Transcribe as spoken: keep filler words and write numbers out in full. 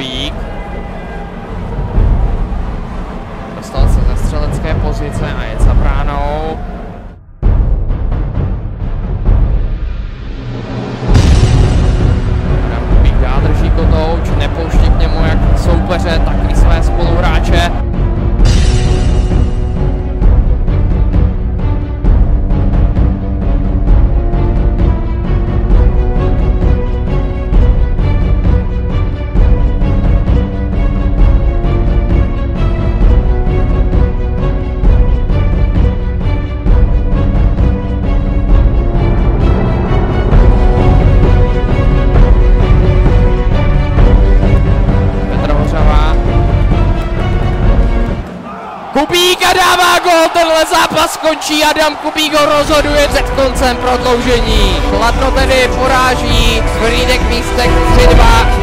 Kubík. Dostal se ze střelecké pozice a je za bránou. Adam Kubík dál drží kotouč, nepouští k němu jak soupeře, tak i své spoluhráče. Kubík a dává gól, tenhle zápas končí, Adam Kubík ho rozhoduje před koncem prodloužení. Kladno tedy poráží Frýdek Místek tři dva.